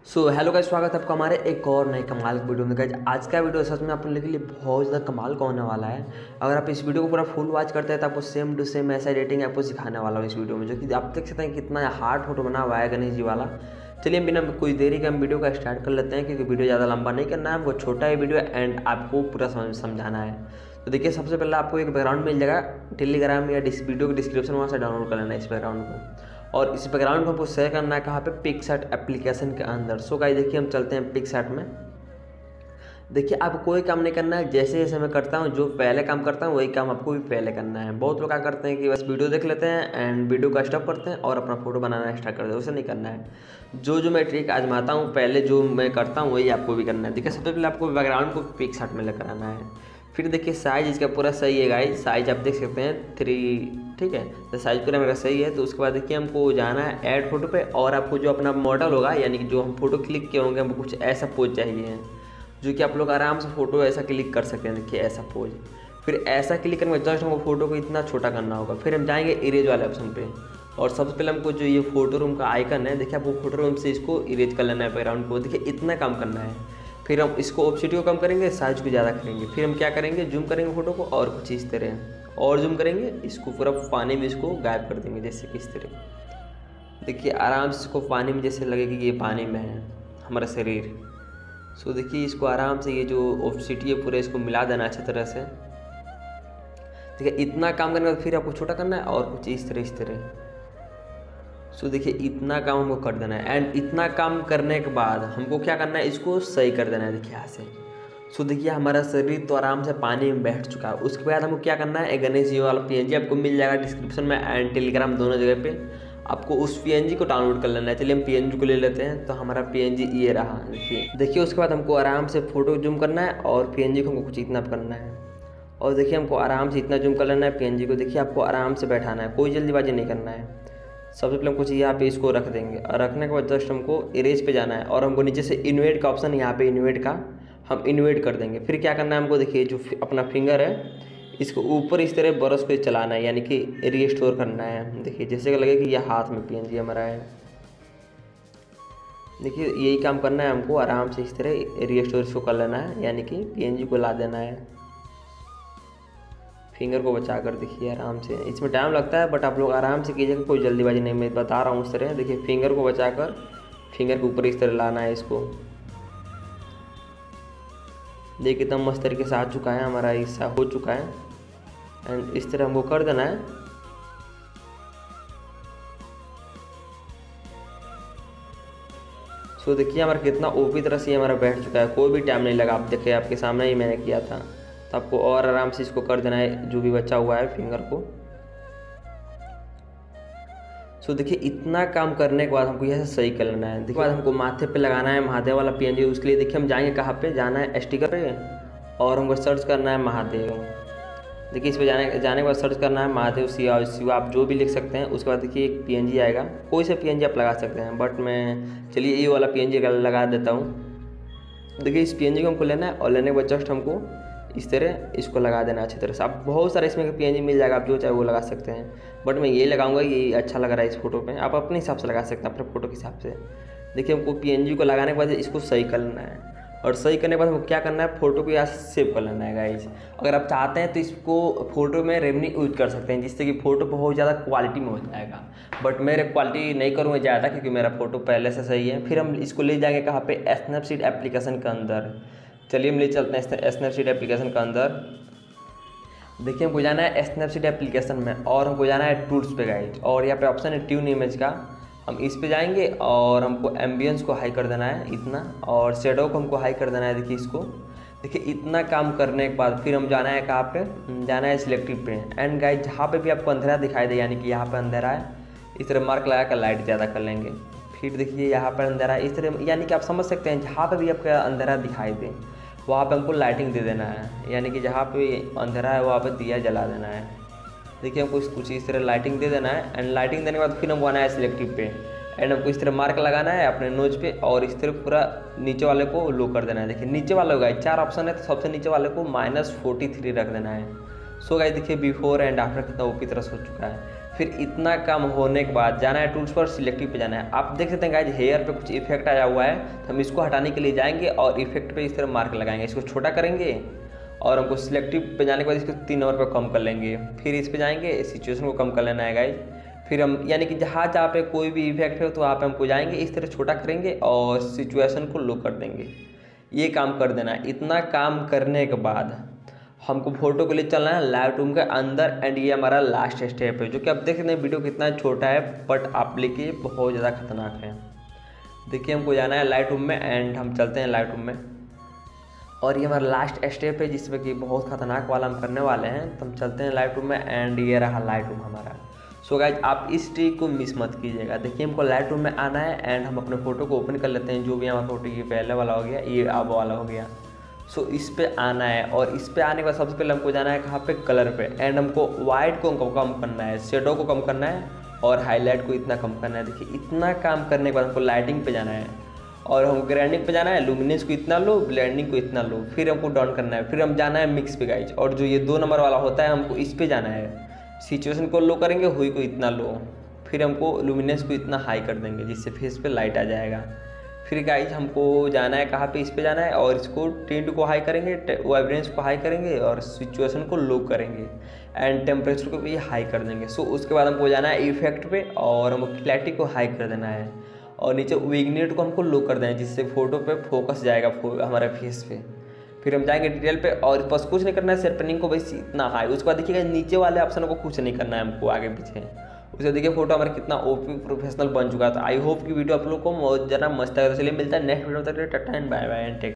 Hello guys, स्वागत है आपका हमारे एक और नए कमाल की वीडियो में। गाइस आज का वीडियो सच में आप लोगों के लिए बहुत ज़्यादा कमाल का होने वाला है। अगर आप इस वीडियो को पूरा फुल वॉच करते हैं तो आपको सेम टू सेम ऐसा एडिटिंग आपको सिखाने वाला हूँ इस वीडियो में, जो कि आप देख सकते हैं कितना हार्ड फोटो बना हुआ है गणेश जी वाला। चलिए बिना कुछ देरी के हम वीडियो का स्टार्ट कर लेते हैं, क्योंकि वीडियो ज़्यादा लंबा नहीं करना है, हमको छोटा ही वीडियो एंड आपको पूरा समझाना है। तो देखिए, सबसे पहले आपको एक बैकग्राउंड मिल जाएगा टेलीग्राम या वीडियो के डिस्क्रिप्शन, वहाँ से डाउनलोड कर लेना है इस बैकग्राउंड को। और इस बैकग्राउंड को हमको शेयर करना है कहाँ पे, पिक्सआर्ट एप्लीकेशन के अंदर। सो गाइस देखिए, हम चलते हैं पिक्सआर्ट में। देखिए, आप कोई काम नहीं करना है, जैसे जैसे मैं करता हूँ, जो पहले काम करता हूँ वही काम आपको भी पहले करना है। बहुत लोग क्या करते हैं कि बस वीडियो देख लेते हैं एंड वीडियो का स्टॉप करते हैं और अपना फोटो बनाना स्टार्ट करते हैं। उसे नहीं करना है। जो मैं ट्रिक आजमाता हूँ, पहले जो मैं करता हूँ वही आपको भी करना है। देखिए, सबसे पहले आपको बैकग्राउंड को पिक्सआर्ट में लेकर आना है। फिर देखिए, साइज इसका पूरा सही है गाइस, साइज आप देख सकते हैं 3, ठीक है। तो साइज पूरा मेरा सही है। तो उसके बाद देखिए, हमको जाना है ऐड फोटो पे, और आपको जो अपना मॉडल होगा, यानी कि जो हम फोटो क्लिक किए होंगे, हमको कुछ ऐसा पोज चाहिए जो कि आप लोग आराम से फोटो ऐसा क्लिक कर सकते हैं। देखिए ऐसा पोज, फिर ऐसा क्लिक करने के जस्ट हमको फोटो को इतना छोटा करना होगा। फिर हम जाएंगे इरेज वाले ऑप्शन पे, और सबसे पहले हमको जो ये फोटो रूम का आइकन है, देखिए आपको फोटो रूम से इसको इरेज कर लेना है बैकग्राउंड को। देखिए इतना काम करना है। फिर हम इसको ऑप्सिटी को कम करेंगे, साइज को ज़्यादा करेंगे। फिर हम क्या करेंगे, जूम करेंगे फोटो को और कुछ इस तरह, और जूम करेंगे, इसको पूरा पानी में इसको गायब कर देंगे, जैसे कि इस तरह। देखिए आराम से इसको पानी में जैसे लगे कि ये पानी में है हमारा शरीर। सो देखिए, इसको आराम से ये जो ऑप्सिटी है पूरे इसको मिला देना अच्छी तरह से। देखिए इतना काम करने के बाद फिर आपको छोटा करना है और कुछ इस तरह। सो देखिए इतना काम हमको कर देना है, एंड इतना काम करने के बाद हमको क्या करना है, इसको सही कर देना है। देखिए यहाँ से। सो देखिए, हमारा शरीर तो आराम से पानी में बैठ चुका है। उसके बाद हमको क्या करना है, एक गणेश जी वाला PNG आपको मिल जाएगा डिस्क्रिप्शन में एंड टेलीग्राम, दोनों जगह पे। आपको उस PNG को डाउनलोड कर लेना है। चलिए हम PNG को ले लेते हैं। तो हमारा PNG ये रहा। देखिए उसके बाद हमको आराम से फोटो जूम करना है और PNG को हमको कुछ इतना करना है। और देखिए हमको आराम से इतना जूम कर लेना है PNG को। देखिए आपको आराम से बैठाना है, कोई जल्दीबाजी नहीं करना है। सबसे पहले हम कुछ यहाँ पे इसको रख देंगे, और रखने के बाद जस्ट हमको इरेज पे जाना है, और हमको नीचे से इन्वेट का ऑप्शन, यहाँ पे इन्वेट का हम इन्वेट कर देंगे। फिर क्या करना है हमको, देखिए जो अपना फिंगर है इसको ऊपर इस तरह ब्रश को चलाना है, यानी कि रीस्टोर करना है। देखिए जैसे कि लगे कि यह हाथ में PNG हमारा है। देखिए यही काम करना है हमको, आराम से इस तरह रीस्टोर इसको कर लेना है, यानी कि PNG को ला देना है फिंगर को बचा कर। देखिए आराम से, इसमें टाइम लगता है बट आप लोग आराम से कीजिएगा, कोई जल्दीबाजी नहीं, मैं बता रहा हूँ उस तरह। देखिए फिंगर को बचा कर फिंगर के ऊपर इस तरह लाना है इसको। देखिए कितना मस्त तरीके से आ चुका है, हमारा हिस्सा हो चुका है, एंड इस तरह हमको कर देना है। सो देखिए हमारा कितना ओपी तरह से हमारा बैठ चुका है, कोई भी टाइम नहीं लगा। आप देखिए आपके सामने ही मैंने किया था। तो आपको और आराम से इसको कर देना है, जो भी बचा हुआ है फिंगर को। सो देखिए इतना काम करने के बाद हमको यह सही कर लेना है। देखिए बाद हमको माथे पे लगाना है महादेव वाला PNG। उसके लिए देखिए हम जाएंगे कहाँ पे, जाना है स्टिकर पे, और हमको सर्च करना है महादेव। देखिए इस पर जाने के बाद सर्च करना है महादेव शिवा, आप जो भी लिख सकते हैं। उसके बाद देखिए एक PNG आएगा, कोई सा PNG आप लगा सकते हैं, बट मैं चलिए ये वाला PNG लगा देता हूँ। देखिए इस PNG को हमको लेना है, और लेने के बाद जस्ट हमको इस तरह इसको लगा देना अच्छी तरह से। आप बहुत सारे इसमें PNG मिल जाएगा, आप जो चाहे वो लगा सकते हैं, बट मैं ये लगाऊंगा, ये अच्छा लग रहा है इस फोटो पे। आप अपने हिसाब से लगा सकते हैं, अपने फोटो के हिसाब से। देखिए हमको PNG को लगाने के बाद इसको सही कर लेना है, और सही करने के बाद हमको क्या करना है, फोटो को यहाँ से सेव कर लेना है गाइस। अगर आप चाहते हैं तो इसको फोटो में रेमनी यूज कर सकते हैं, जिससे कि फ़ोटो बहुत ज़्यादा क्वालिटी में हो जाएगा, बट मेरे क्वालिटी नहीं करूँगा ज़्यादा, क्योंकि मेरा फ़ोटो पहले से सही है। फिर हम इसको ले जाएंगे कहाँ पे, स्नैपसीड एप्लीकेशन के अंदर। चलिए हम ले चलते हैं स्नैपसीड एप्लीकेशन के अंदर। देखिए हमको जाना है स्नैपसीड एप्लीकेशन में, और हमको जाना है टूल्स पे गाइड, और यहाँ पे ऑप्शन है ट्यून इमेज का। हम इस पे जाएंगे और हमको एम्बियंस को हाई कर देना है इतना, और शेडो को हमको हाई कर देना है। देखिए इसको, देखिए इतना काम करने के बाद फिर हम जाना है कहाँ पे, जाना है सिलेक्टिव पे। एंड गाइड जहाँ पे भी आपको अंधेरा दिखाई दे, यानी कि यहाँ पे अंधेरा है, इस तरह मार्क लगा कर लाइट ज़्यादा कर लेंगे। फिर देखिए यहाँ पर अंधेरा है, इस तरह, यानी कि आप समझ सकते हैं जहाँ पे भी आपका अंधेरा दिखाई दे वहाँ पे हमको लाइटिंग दे देना है, यानी कि जहाँ पे अंधेरा है वहाँ पे दिया जला देना है। देखिए हमको कुछ इस तरह लाइटिंग दे देना है, एंड लाइटिंग देने के बाद फिर हमको आना है सिलेक्टिव पे, एंड हमको इस तरह मार्क लगाना है अपने नोज पे, और इस तरह पूरा नीचे वाले को लो कर देना है। देखिए नीचे वाले को गाइस 4 ऑप्शन है, तो सबसे नीचे वाले को -43 रख देना है। सो गाइस देखिए बिफोर एंड आफ्टर कितना ओपी तरह से हो चुका है। फिर इतना काम होने के बाद जाना है टूल्स पर, सिलेक्टिव पे जाना है। आप देख सकते हैं गाइज हेयर पे कुछ इफेक्ट आया हुआ है, तो हम इसको हटाने के लिए जाएंगे और इफेक्ट पे इस तरह मार्क लगाएंगे, इसको छोटा करेंगे और हमको सिलेक्टिव पे जाने के बाद इसको 3 नंबर पर कम कर लेंगे। फिर इस पे जाएंगे, सिचुएशन को कम कर लेना है गाइज। फिर हम यानी कि जहाँ पे कोई भी इफेक्ट है तो वहाँ पे हमको जाएंगे, इस तरह छोटा करेंगे और सिचुएशन को लो कर देंगे। ये काम कर देना है। इतना काम करने के बाद हमको फोटो के लिए चलना है लाइट रूम के अंदर, एंड ये हमारा लास्ट स्टेप है, जो कि आप देख सकते हैं वीडियो कितना छोटा है बट आप लिए बहुत ज़्यादा खतरनाक है। देखिए हमको जाना है लाइट रूम में, एंड हम चलते हैं लाइट रूम में, और ये हमारा लास्ट स्टेप है जिसमें कि बहुत खतरनाक वाला हम करने वाले हैं। तो हम चलते हैं लाइट रूम में, एंड ये रहा लाइट रूम हमारा। सो गाइज आप इस ट्रिक को मिस मत कीजिएगा। देखिए हमको लाइट रूम में आना है, एंड हम अपने फ़ोटो को ओपन कर लेते हैं, जो भी हमारा फोटो ये पहले वाला हो गया, ये अब वाला हो गया। सो इस पे आना है, और इस पे आने के बाद सबसे पहले हमको जाना है कहाँ पे, कलर पे, एंड हमको वाइट को कम करना है, शेडो को कम करना है और हाईलाइट को इतना कम करना है। देखिए इतना काम करने के बाद हमको लाइटिंग पे जाना है और हम ग्राइंडिंग पे जाना है, लुमिनेंस को इतना लो, ब्लेंडिंग को इतना लो, फिर हमको डाउन करना है। फिर हम जाना है मिक्स पे गाइज, और जो ये 2 नंबर वाला होता है हमको इस पे जाना है, सिचुएशन को लो करेंगे, हुई को इतना लो, फिर हमको लुमिनेंस को इतना हाई कर देंगे जिससे फेस पे लाइट आ जाएगा। फिर गाइज हमको जाना है कहाँ पे, इस पे जाना है और इसको टिंट को हाई करेंगे, वाइब्रेंस को हाई करेंगे और सिचुएशन को लो करेंगे, एंड टेम्परेचर को भी हाई कर देंगे। सो उसके बाद हमको जाना है इफेक्ट पे और हमको क्लैरिटी को हाई कर देना है, और नीचे विग्नेट को हमको लो कर देना है जिससे फोटो पे फोकस जाएगा हमारे फेस पे। फिर हम जाएंगे डिटेल पे और बस कुछ नहीं करना है, शेरपनिंग को बस इतना हाई। उसके बाद देखिएगा नीचे वाले ऑप्शन को कुछ नहीं करना है हमको आगे पीछे। उससे देखिए फोटो हमारा कितना ओपी प्रोफेशनल बन चुका था। आई होप कि वीडियो आप लोग को बहुत ज़्यादा मस्त आएगा। चलिए मिलता है नेक्स्ट वीडियो तक, tata and bye bye and take.